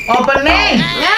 Opening.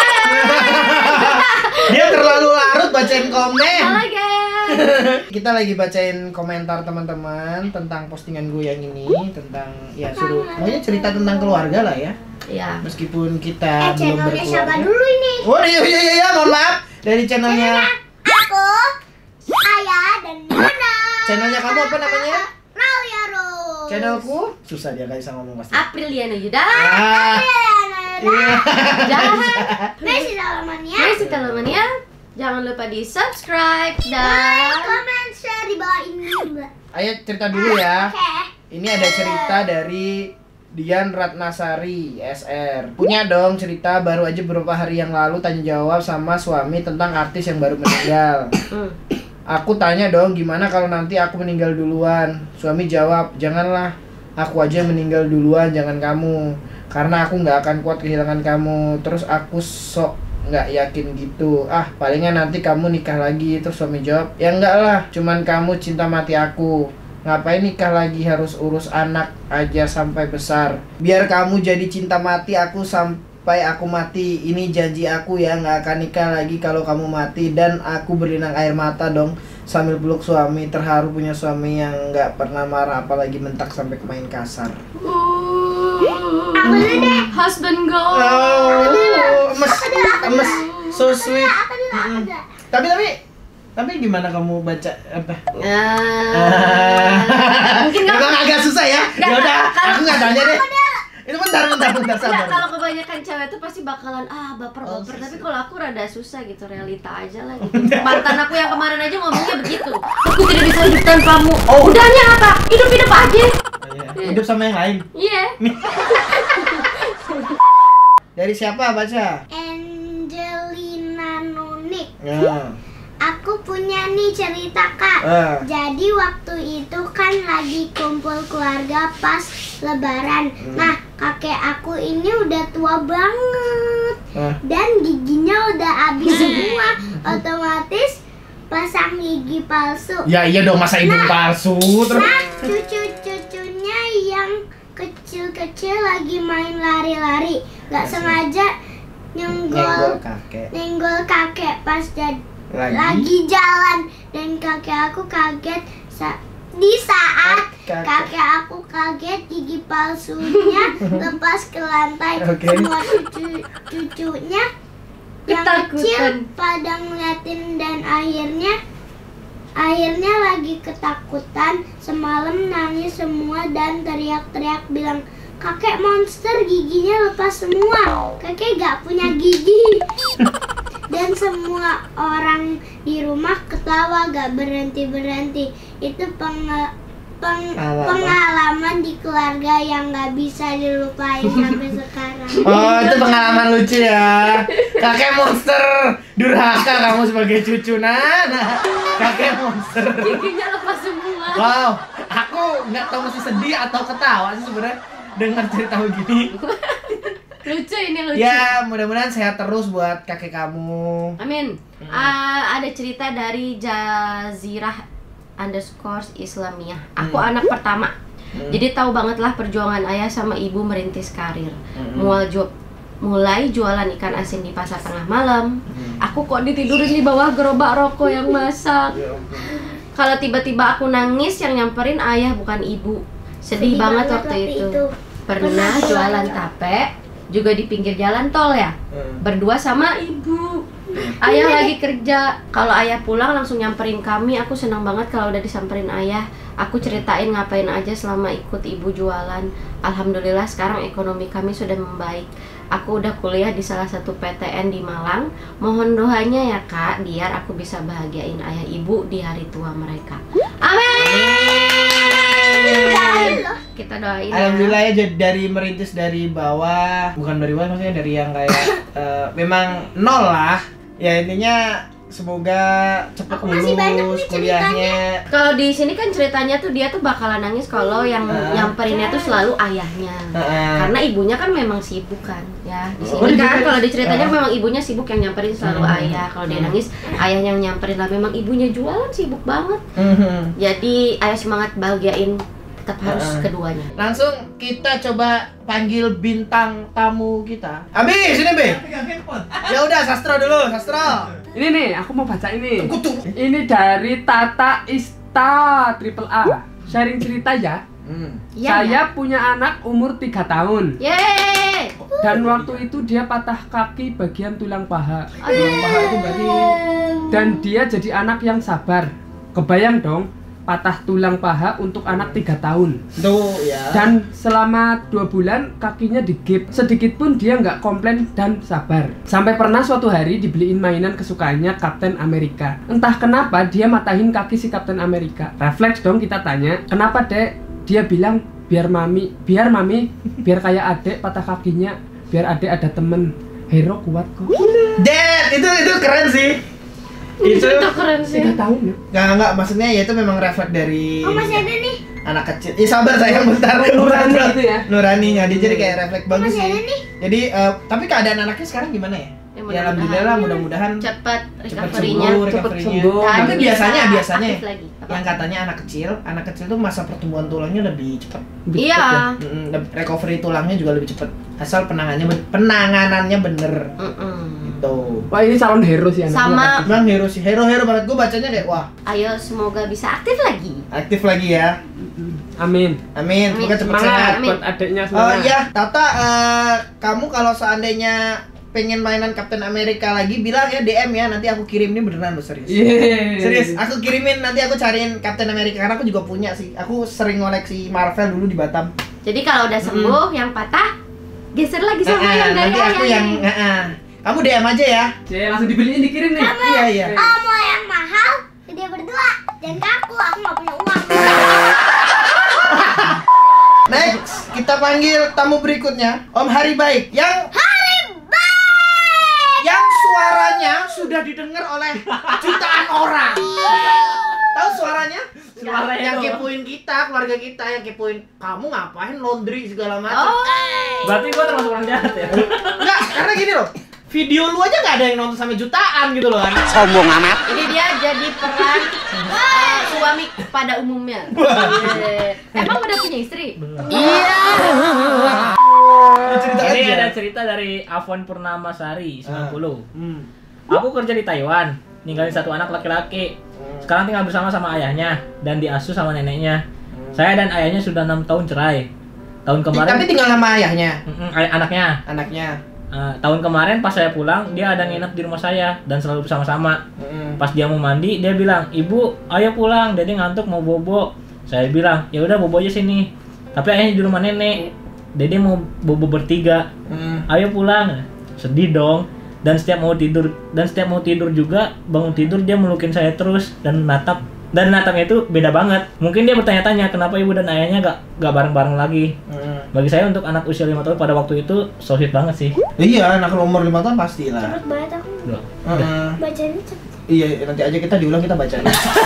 Dia terlalu larut bacain komen. Halo guys. Kita lagi bacain komentar teman-teman tentang postingan gue yang ini, tentang ya suruh pokoknya cerita tentang keluarga lah ya. Iya. Meskipun kita belum channelnya siapa berkeluarga. dulu ini? Oh iya, mohon maaf. Dari channelnya Aku, Ayah, dan Nona. channelnya kamu apa namanya? Rauya Rose. Channelku susah dia gak bisa ngomong pasti. Apriliana Yuda. Ah, iya. Jahat. Messi Dalamania. Messi Telemania. Jangan lupa di subscribe Like, dan comment, share di bawah ini. Ayo cerita dulu ya. Oke. Ini ada cerita dari Dian Ratnasari SR. Punya dong cerita, baru aja beberapa hari yang lalu tanya jawab sama suami tentang artis yang baru meninggal. Aku tanya dong, gimana kalau nanti aku meninggal duluan? Suami jawab, janganlah, aku aja meninggal duluan, jangan kamu. Karena aku nggak akan kuat kehilangan kamu. Terus aku sok nggak yakin gitu. Ah, palingan nanti kamu nikah lagi. Terus suami jawab, ya enggak lah, cuman kamu cinta mati aku. Ngapain nikah lagi, harus urus anak aja sampai besar. Biar kamu jadi cinta mati aku sampai aku mati. Ini janji aku ya, nggak akan nikah lagi kalau kamu mati. Dan aku berlinang air mata dong sambil peluk suami. Terharu punya suami yang nggak pernah marah, apalagi mentak sampai main kasar. Aku dulu deh. husband goal. Oh, emes, so sweet. Aku dulu. Tapi gimana kamu baca apa? Mungkin nggak. Emang agak susah ya? Nggak, Ya udah, kalau- aku nggak tanya deh. Itu bentar Enggak, sabar. kalau kebanyakan cewek tuh pasti bakalan baper. Oh, Tapi kalau aku rada susah gitu, realita aja lah gitu. Mantan aku yang kemarin aja ngomongnya begitu. Aku tidak bisa hidup tanpamu. Oh. Udahnya apa? Hidup aja. Oh, iya. Hidup sama yang lain. Iya. Dari siapa baca? Angelina Nunik. Ya. Aku punya nih cerita kak. Jadi waktu itu kan lagi kumpul keluarga pas lebaran. Nah kakek aku ini udah tua banget dan giginya udah habis semua. Otomatis pasang gigi palsu. Ya iya dong, masa ibu palsu terus. Nah cucu-cucunya yang kecil-kecil lagi main lari-lari, nggak sengaja Nyenggol nenggol kakek pas lagi lagi jalan, dan kakek aku kaget di saat kakek aku kaget gigi palsunya lepas ke lantai. Oke. Semua cucunya yang Ketakutan. kecil pada ngeliatin dan akhirnya lagi ketakutan. Semalam nangis semua dan teriak-teriak bilang, kakek monster giginya lepas semua, kakek gak punya gigi. Dan semua orang di rumah ketawa gak berhenti-berhenti. Itu pengalaman di keluarga yang gak bisa dilupain sampai sekarang. Oh, itu pengalaman lucu ya. Kakek monster, durhaka kamu sebagai cucu Nana. Kakek monster. Giginya lepas semua. Wow, aku nggak tahu masih sedih atau ketawa sih sebenarnya dengar cerita begini. Lucu ini, lucu. Ya, mudah-mudahan sehat terus buat kakek kamu. Amin. Ada cerita dari Jazirah _ Islamiyah. Aku anak pertama. Jadi tahu banget lah perjuangan ayah sama ibu merintis karir. Mulai jualan ikan asin di pasar tengah malam. Aku kok ditidurin di bawah gerobak rokok yang masak. Kalau tiba-tiba aku nangis, yang nyamperin ayah bukan ibu. Sedih banget waktu itu. Pernah jualan tape juga di pinggir jalan tol ya. Berdua sama ibu. Ayah lagi kerja. Kalau ayah pulang langsung nyamperin kami. Aku senang banget kalau udah disamperin ayah. Aku ceritain ngapain aja selama ikut ibu jualan. Alhamdulillah sekarang ekonomi kami sudah membaik. Aku udah kuliah di salah satu PTN di Malang. Mohon doanya ya kak, biar aku bisa bahagiain ayah ibu di hari tua mereka. Amin. Kita doain ya. Alhamdulillah ya, dari merintis dari bawah, bukan dari bawah maksudnya dari yang kayak memang nol lah. Ya intinya semoga cepat lulus kuliahnya. Kalau di sini kan ceritanya tuh dia tuh bakalan nangis kalau yang nyamperin tuh selalu ayahnya. Karena ibunya kan memang sibuk kan, ya. Di sini kan kalau diceritanya memang ibunya sibuk yang nyamperin selalu ayah. Kalau dia nangis, ayahnya yang nyamperin lah. Memang ibunya jualan sibuk banget. Jadi ayah semangat bahagiain tetap harus keduanya. Langsung kita coba panggil bintang tamu kita. Abi, sini Be. Ya udah, Sastro dulu, Sastro. Ini nih, aku mau baca ini. Kutu. Ini dari Tata Ista Triple A. Sharing cerita ya. Ya, Saya punya anak umur 3 tahun. Yeay. Dan waktu itu dia patah kaki bagian tulang paha. Tulang paha itu berarti. Dan dia jadi anak yang sabar. Kebayang dong, patah tulang paha untuk anak 3 tahun. Tuh ya. Dan selama 2 bulan kakinya digip. Sedikit pun dia nggak komplain dan sabar. Sampai pernah suatu hari dibeliin mainan kesukaannya Captain America. Entah kenapa dia matahin kaki si Captain America. Refleks dong kita tanya, kenapa dek? Dia bilang biar mami, biar kayak adek patah kakinya, biar adek ada temen. Hero kuat kok. Dad, itu keren sih. Itu keren sih. 3 tahun ya? Enggak, maksudnya ya itu memang refleks dari Oh, masih ada nih. anak kecil. Sabar sayang bentar. Nurani gitu ya? Nuraninya dia jadi kayak refleks bagus Masih ada sih. nih. Jadi tapi keadaan anaknya sekarang gimana ya? Ya alhamdulillah mudah-mudahan cepat cepat recovery-nya. sembuh, Cepet recovery-nya. sembuh. Tapi bisa biasanya aktif lagi. Apa? yang katanya anak kecil tuh masa pertumbuhan tulangnya lebih cepat. Iya. Recovery tulangnya juga lebih cepat. Asal penanganannya bener. Gitu. Wah ini calon hero sih anaknya. Sama. Emang hero sih, hero banget. Gue bacanya kayak wah, Ayo semoga bisa aktif lagi. aktif lagi ya. Amin. Amin. Semoga cepat Semangat sehat. Amin. buat adiknya Oh semangat. iya, Tata, kamu kalau seandainya pengen mainan Captain America lagi bilang ya DM ya, nanti aku kirim. Ini beneran lo, serius. Yeay. Serius, aku kirimin, nanti aku cariin Captain America karena aku juga punya sih. Aku sering ngoleksi Marvel dulu di Batam. Jadi kalau udah sembuh, yang patah geser lagi sama yang dari nanti aku ayah yang ini. kamu DM aja ya. Yeay, langsung dibeliin dikirim nih. Iya. Oh, mau yang mahal? Dia berdua. Jangan kaku, aku nggak punya uang. Next, kita panggil tamu berikutnya, Om Hari Baik yang suaranya sudah didengar oleh jutaan orang. Tahu suaranya? Suara yang itu. kepoin kita, keluarga kita yang kepoin kamu ngapain laundry segala macam. Oh, Berarti gua termasuk orang jahat ya? Enggak, karena gini loh. Video lu aja nggak ada yang nonton sampai jutaan gitu loh kan. ini dia jadi peran suami pada umumnya. Emang udah punya istri? Cerita Ini aja. ada cerita dari Avon Purnamasari 90. Hmm. Aku kerja di Taiwan, ninggalin satu anak laki-laki. Sekarang tinggal bersama sama ayahnya dan diasuh sama neneknya. Saya dan ayahnya sudah 6 tahun cerai. Tahun kemarin Tapi tinggal sama ayahnya, anaknya. anaknya. Tahun kemarin pas saya pulang, dia ada nginep di rumah saya dan selalu bersama-sama. Pas dia mau mandi, dia bilang, "Ibu, ayo pulang, Dede ngantuk mau bobo." Saya bilang, "Ya udah bobo aja sini." Tapi ayahnya di rumah nenek. Dede mau bobo bertiga. Ayo pulang. Sedih dong. Dan setiap mau tidur juga, bangun tidur dia melukin saya terus dan natap. Dan natapnya itu beda banget. Mungkin dia bertanya-tanya kenapa ibu dan ayahnya gak bareng-bareng lagi. Bagi saya untuk anak usia 5 tahun pada waktu itu so sweet banget sih. Iya, anak umur 5 tahun pasti lah. Cepet banget aku. Bacanya cepet. Iya, nanti aja kita diulang, kita baca.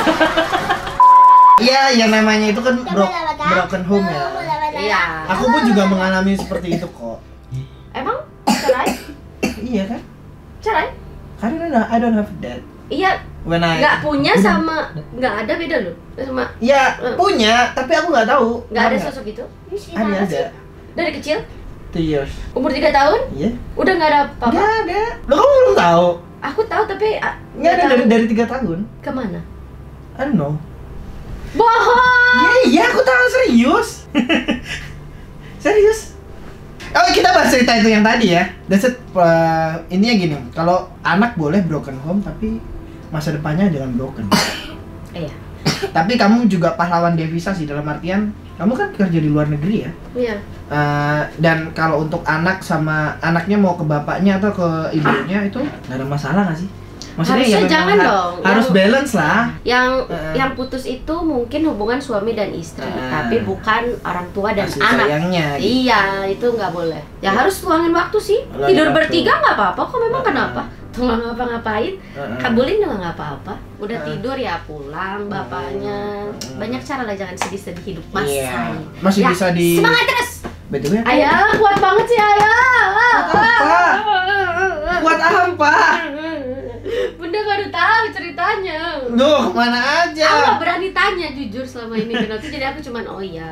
Iya, yang namanya itu kan broken home ya. Iya. Aku pun juga mengalami seperti itu kok. Emang cerai? Iya kan? Cerai? Karena I don't have that. Iya. When I Nggak punya sama nggak ada beda loh. Sama ya punya, tapi aku nggak tahu. nggak ada Mana? sosok itu Ada. dari kecil. 2 years. Umur 3 tahun? Iya. Udah nggak ada apa-apa. Nggak ada. Lo kamu belum tahu? Aku tahu tapi Nggak ada tahu dari 3 tahun. kemana? I don't know. Bohong. Iya, aku tahu, serius. Serius. Oh, kita bahas cerita itu yang tadi ya. That's it. Intinya gini, kalau anak boleh broken home tapi masa depannya jangan broken. Iya. Tapi kamu juga pahlawan devisa sih, dalam artian kamu kan kerja di luar negeri ya. Iya. Dan kalau untuk anak sama anaknya mau ke bapaknya atau ke ibunya itu nggak ada masalah nggak sih? Maksudnya Harusnya memang jangan dong. harus Yang- balance lah. Yang putus itu mungkin hubungan suami dan istri, tapi bukan orang tua dan Kasih anak. sayangnya, gitu. Iya, itu nggak boleh. Ya harus luangin waktu sih. Luangin Tidur waktu. bertiga nggak apa-apa kok, memang kenapa? Tuh nggak ngapa-ngapain, kabulin juga nggak apa-apa. Udah tidur ya pulang bapaknya. Banyak cara lah, jangan sedih-sedih hidup mas. Iya. Masih Ya, bisa di semangat terus. BTW apa? Ayah kuat banget sih ayah. Buat apa? Bunda baru tahu ceritanya. Duh, mana aja? Aku gak berani tanya jujur selama ini Pinocchio, jadi aku cuman oh iya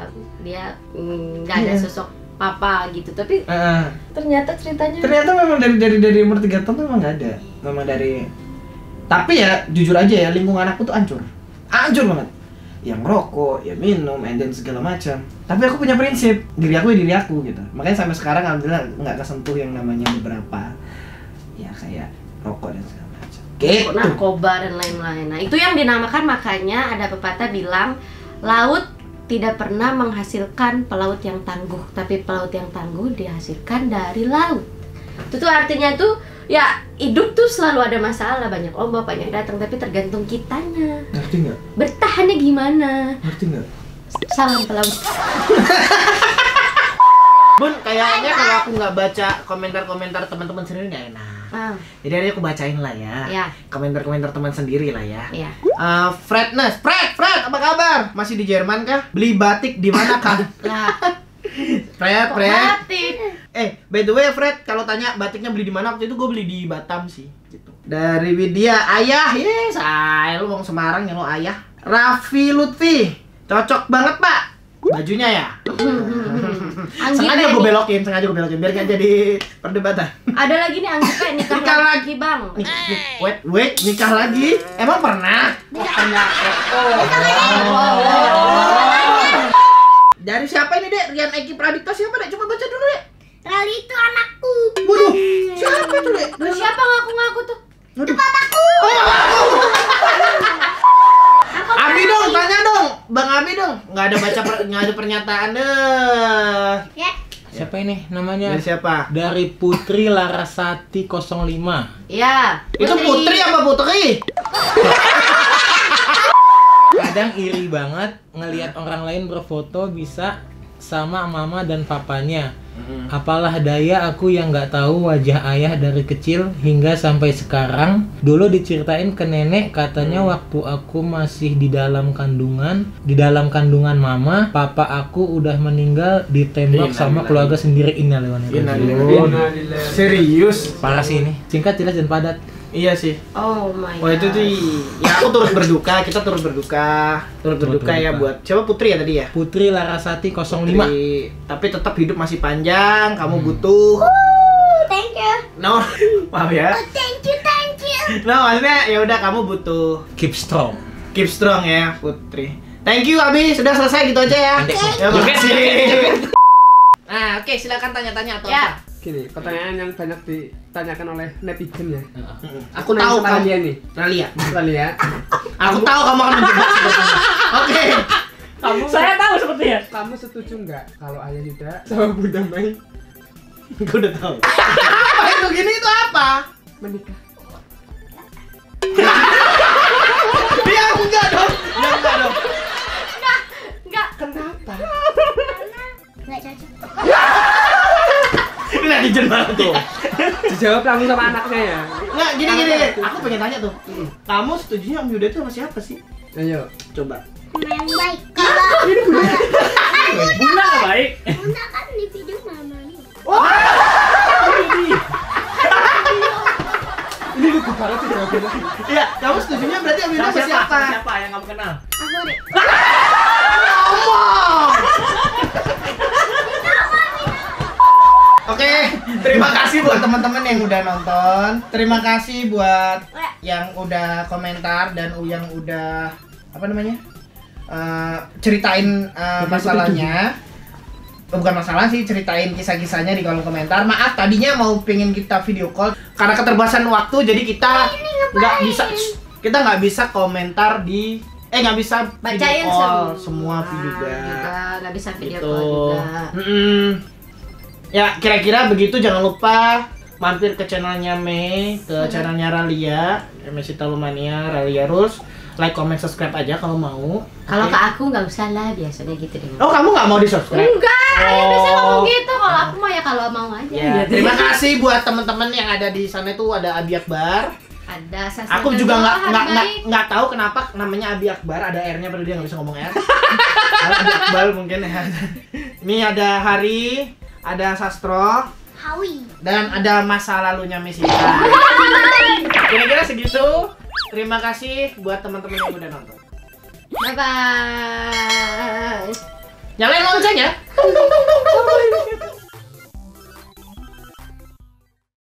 dia nggak ada sosok papa gitu, tapi ternyata memang dari umur 3 tahun memang nggak ada, memang dari. Tapi ya jujur aja ya, lingkungan aku tuh hancur banget. Yang ngerokok, ya minum, and then segala macam. Tapi aku punya prinsip, diri aku ya diri aku gitu. Makanya sampai sekarang alhamdulillah nggak kesentuh yang namanya beberapa ya kayak rokok dan segala macam. Gitu. Narkoba dan lain-lain. Nah itu yang dinamakan, makanya ada pepatah bilang laut tidak pernah menghasilkan pelaut yang tangguh, tapi pelaut yang tangguh dihasilkan dari laut. Itu tuh artinya tuh ya hidup tuh selalu ada masalah, banyak ombak, banyak datang, tapi tergantung kitanya. Ngerti nggak? Bertahannya gimana? Ngerti nggak? Salam pelaut. Bun, kayaknya kalau aku nggak baca komentar-komentar teman-teman sendiri nggak enak. Jadi hari aku bacain lah ya. Komentar-komentar teman sendiri lah ya. Fred, apa kabar? Masih di Jerman kah? Beli batik di mana kah? Fred. Batik. By the way Fred, kalau tanya batiknya beli di mana, waktu itu gue beli di Batam sih. Gitu. Dari Widya, ayah, lu mau Semarang ya lo ayah. Raffi Lutfi, cocok banget pak bajunya ya. sengaja gue belokin biar gak jadi perdebatan. Ada lagi nih Anggita nikah lagi bang. Wait, nikah lagi? Emang pernah? Dari siapa ini dek? Rian Eki Pradipta siapa dek? Coba baca dulu dek. Rali itu anakku. Waduh, siapa tuh dek? Siapa ngaku-ngaku tuh? Itu papaku. Abi dong, tanya dong, Bang Abi dong. Nggak ada pernyataan deh. Ya. Siapa ini namanya? Dari siapa? Dari Putri Larasati 05. Ya. Itu Putri apa Putri? Kadang iri banget ngelihat orang lain berfoto bisa sama mama dan papanya. Apalah daya aku yang nggak tahu wajah ayah dari kecil hingga sampai sekarang. Dulu diceritain ke nenek katanya waktu aku masih di dalam kandungan mama, papa aku udah meninggal ditembak sama keluarga sendiri. Serius? Parah sih ini. Singkat, jelas dan padat. Iya sih. Oh my god. Wah itu tuh ya aku turut berduka, kita turut berduka ya buat siapa Putri ya tadi ya? Putri Larasati 05. Tapi tetap hidup masih panjang, kamu butuh. Thank you. No, maaf ya. Thank you. No, maksudnya ya udah kamu butuh Keep strong ya Putri. Thank you Abi, sudah selesai gitu aja ya. Terima kasih. Nah, oke, silakan tanya-tanya atau Ya. apa? Gini, pertanyaan yang banyak ditanyakan oleh netizen ya. Aku tahu kamu dia nih. Ralia. Aku tahu kamu akan menjebak sepertinya. Oke. Saya tahu sepertinya. Kamu setuju nggak kalau Ayah Yuda sama Bunda Mai Gue udah tahu. Apa itu gini itu apa? menikah? Dia enggak dong. Enggak. Kenapa? Karena nggak cocok. Ini netizen banget tuh. Dijawab langsung sama anaknya ya. Nggak, gini. Aku pengen tanya tuh. Kamu setujunya Om Yuda itu sama siapa sih? Ayo. Coba. Sama yang baik. Kalau Bunda nggak baik. Bunda kan di video mama. Ini lucu banget sih jawabannya. Iya, kamu setujunya berarti Om Yuda sama siapa? Siapa yang kamu kenal? Aku deh. Oke, terima kasih buat teman-teman yang udah nonton. Terima kasih buat yang udah komentar dan yang udah apa namanya? Ceritain masalahnya. Bukan masalah sih, ceritain kisah-kisahnya di kolom komentar. Maaf tadinya mau pengen kita video call karena keterbatasan waktu, jadi kita nggak bisa komentar di nggak bisa Bacain video call semua juga. Nggak bisa video Gitu. call juga. Ya kira-kira begitu, jangan lupa mampir ke channelnya Mei, ke channelnya Ralia, MSC Talumania, Ralia Rules. Like, comment, subscribe aja kalau mau. Kalau ke aku nggak usah lah, biasanya gitu deh. Oh, kamu nggak mau di subscribe? Enggak, ya biasanya ngomong gitu. Kalau aku mah ya kalau mau aja. Ya, terima kasih buat teman-teman yang ada di sana itu, ada Abi Akbar. Ada Sasa. Aku juga nggak tahu kenapa namanya Abi Akbar, ada R-nya padahal dia nggak bisa ngomong R. Abi Akbar mungkin ya. Ini ada Hari, ada Sastro, Hawi. dan ada masa lalunya Mesita. Kira-kira segitu. Terima kasih buat teman-teman yang udah nonton. Bye bye. Nyalain lonceng ya.